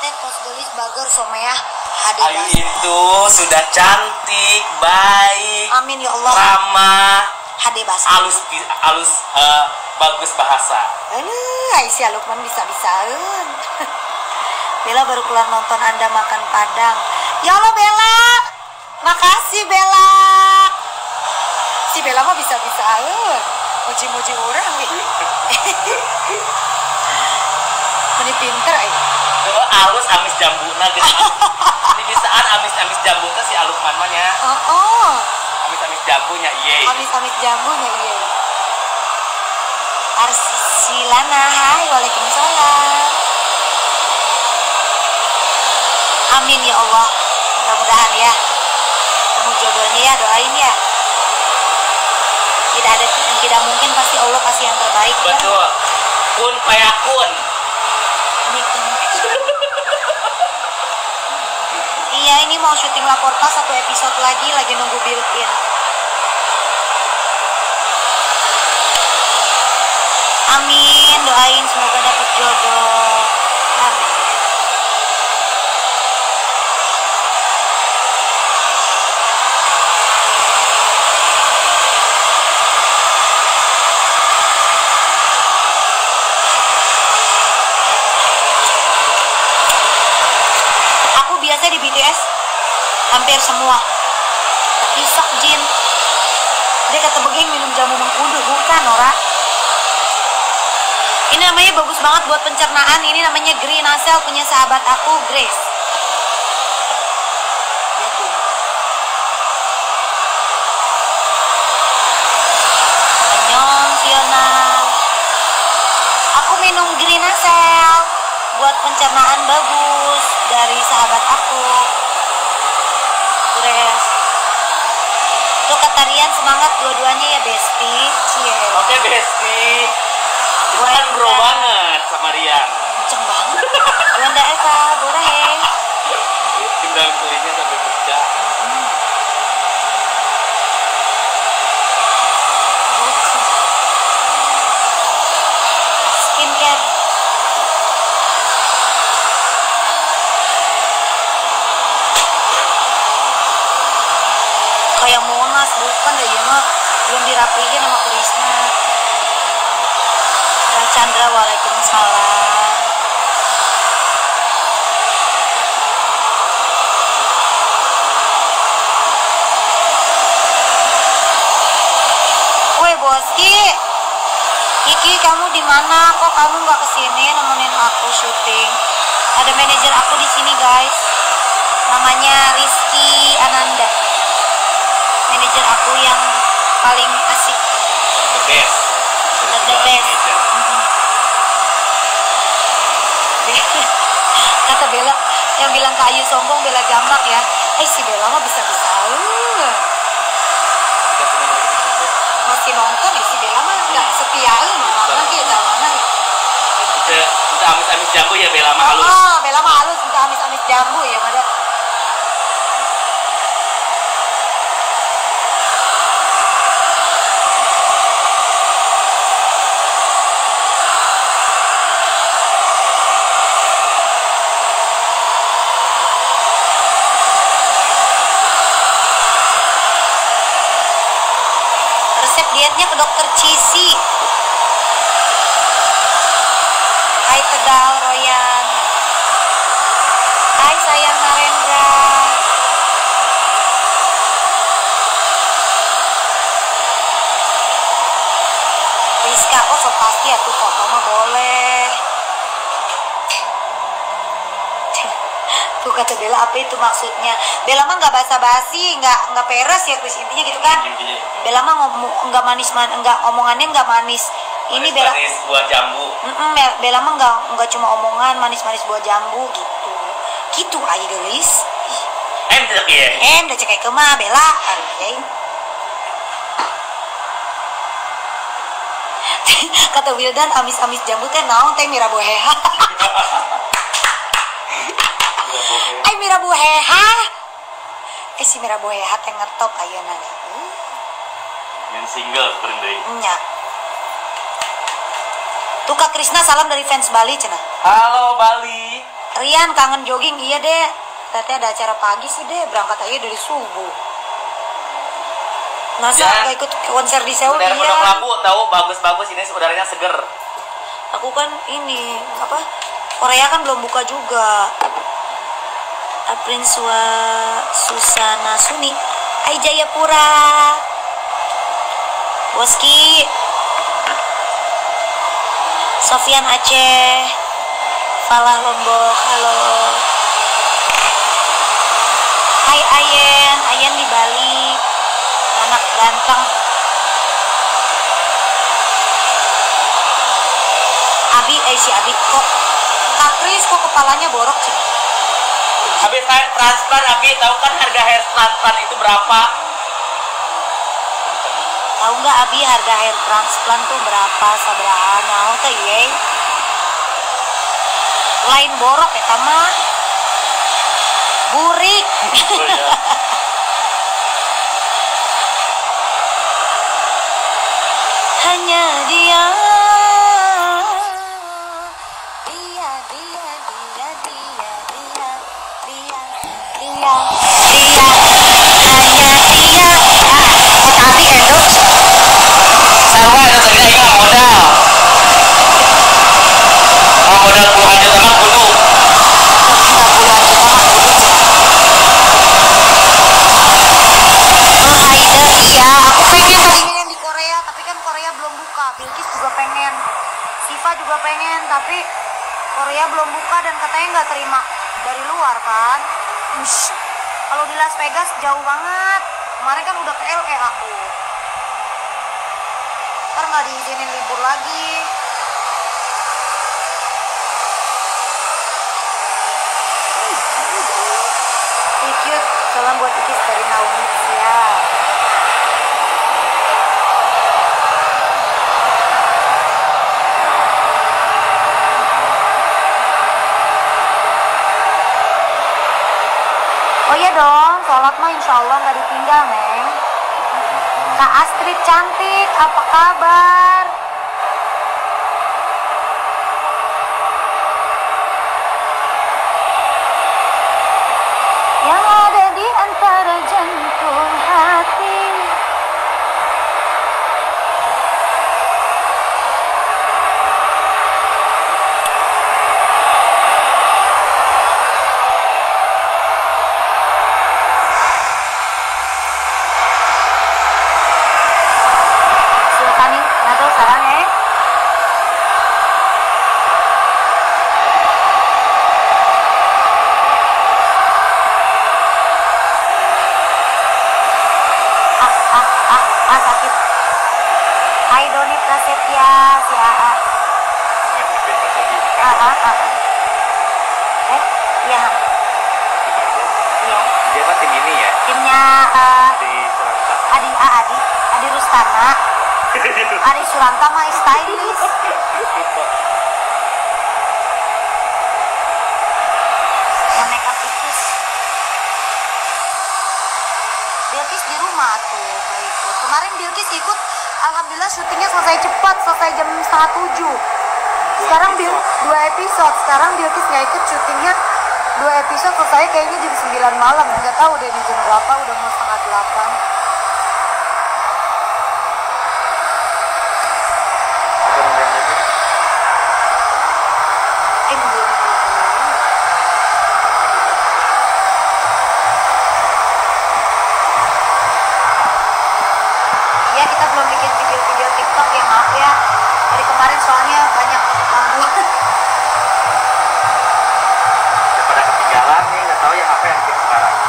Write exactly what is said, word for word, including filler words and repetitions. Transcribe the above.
teh tos gelis bager someah ade Ayu itu sudah cantik, baik, amin ya Allah, ramah, hade basa alus alus uh, bagus bahasa. Aduh, Aisyah Lukman bisa-bisaeun. Bella baru keluar nonton Anda makan Padang. Ya Allah Bella, makasih Bella. Si Bella mah bisa-bisaeun, muji-muji orang nih. Meni pinter ya. Oh, alus amis jambuna gitu. Ini bisaan amis-amis jambuna si Alukman mah nya. Oh, oh. Amis-amis jambunya iye. Amis-amis jambunya iya. Arsilana, hai, waalaikumsalam. Amin ya Allah, mudah-mudahan ya temu jodohnya ya, doain ya. Tidak ada yang tidak mungkin, pasti Allah pasti yang terbaik. Betul. Kan? Kun payakun. Ini kun. Iya, ini mau syuting lapor pas satu episode lagi, lagi nunggu build-in. Amin, doain semoga dapat jodoh. Amin. Aku biasa di B T S hampir semua. Isak Jin. Dia kata begini minum jamu mengkudu, bukan Nora. Ini namanya bagus banget buat pencernaan. Ini namanya Green Acel punya sahabat aku, Grace. Annyeonghaseyo. Aku minum Green Acel buat pencernaan bagus dari sahabat aku, Grace. Tuh kata Rian semangat dua-duanya ya Besti. Cie. Oke Besti. Itu kan bro banget sama Rian. Kenceng banget. Bunda Eva, Borahe. Tinggal kulitnya sampai pecah. Hmm. Skincare. Kayak Monas, bukan deh ya mah. Belum dirapihin sama Krisna. Chandra, waalaikumsalam. Woi Boski, Kiki kamu di mana? Kok kamu nggak kesini nemenin aku syuting? Ada manajer aku di sini guys, namanya Rizky Ananda. Manajer aku yang paling asik. The best. The best. Kata Bella yang bilang ke Ayu sombong, Bella jamak ya. Eh si Bella mah bisa-bisa uh. Masih nonton ya si Bella mah nggak setia lu mana dia mana ya. Untuk amis-amis jambu ya Bella mah halus. Oh, Bella mah halus, untuk amis-amis jambu ya ada. Dietnya ke dokter Cisi. Hai Tegal Royan. Hai sayang Narendra. Rizka, oh so pasti aku foto mah boleh. Tuh kata Bella, apa itu maksudnya? Bella mah nggak basa-basi, nggak nggak peres ya Chris, intinya gitu kan? Bella mah ngomong nggak manis, man, nggak omongannya nggak manis. Ini manis, Bella manis buah jambu. Mm-mm, Bella mah nggak nggak cuma omongan manis-manis buah jambu gitu. Gitu aja guys. Em tidak ya? Em udah cek ke mah Bella. Aduh, kata Wildan amis-amis jambu teh naon teh mira boheha. Ay mira boheha. Eh si mira boheha teh ngetop ayeuna. Uh. Yang single keren deui. Nya. Tuh Kak Krisna salam dari fans Bali cenah. Halo Bali. Rian Yan, kangen jogging. Iya deh. Tadi ada acara pagi sih deh, berangkat aja dari subuh. Masa Ya. nggak ikut konser di Seoul? Udara Iya. Pondok Labu tahu bagus-bagus, ini udaranya seger. Aku kan ini apa? Korea kan belum buka juga. Aprin Sua Susana Suni. Hai Jayapura. Boski. Sofian Aceh. Falah Lombok. Halo. Hai Ayen, Ayen di Bali. Anak ganteng. Abi, eh si Abi kok Kak Kris kok kepalanya borok sih? Habis hair transplant, Abi tahu kan harga hair transplant itu berapa? Tahu nggak Abi harga hair transplant tuh berapa sabaraha naon teh ye? Lain borok ya tama. Burik. Oh, iya. Hanya dia. Dia, dia, dia, dia, dia, dia, dia, dia, hanya dia. Ah, kata Abi endorse. Sama itu tadi ingat modal. Oh, modal puluhan juta mah kudu. Oh, Aida, iya, aku pengen tadinya yang di Korea, tapi kan Korea belum buka. Bilkis juga pengen, Siva juga pengen, tapi Korea belum buka dan katanya nggak terima dari luar kan. Ush. Kalau di Las Vegas jauh banget. Kemarin kan udah ke L A aku. Ntar nggak diizinin libur lagi. Stay cute. Salam buat Ikis dari Naomi. Siap. Oh iya dong, sholat mah insya Allah nggak ditinggal, Neng. Kak Astrid cantik, apa kabar? Yang ada di antara jantung hati. Silakan nih, nato sarang eh. Ah, ah, ah, ah, sakit. Hai Doni Prasetya, si A A. Ah, ah, ah. Eh, iya, iya. Dia kan tim ini ya, Timnya eh, di Surabaya. Adi A Adi, Adi Rustana, Ari Suranta mah stylist. Yang makeup Bilkis. Bilkis di rumah tuh, nggak ikut. Kemarin Bilkis ikut, alhamdulillah syutingnya selesai cepat, selesai jam setengah tujuh. Sekarang Bil dua episode, sekarang Bilkis nggak ikut syutingnya dua episode selesai kayaknya jam sembilan malam. Nggak tahu deh di jam berapa, udah mau setengah delapan. Eh, belum, belum. Iya, kita belum bikin video-video TikTok ya, maaf ya. Dari kemarin soalnya banyak gangguan. Daripada ketinggalan nih, nggak tahu ya apa yang bikin sekarang.